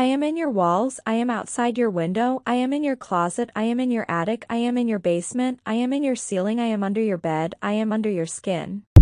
I am in your walls, I am outside your window, I am in your closet, I am in your attic, I am in your basement, I am in your ceiling, I am under your bed, I am under your skin.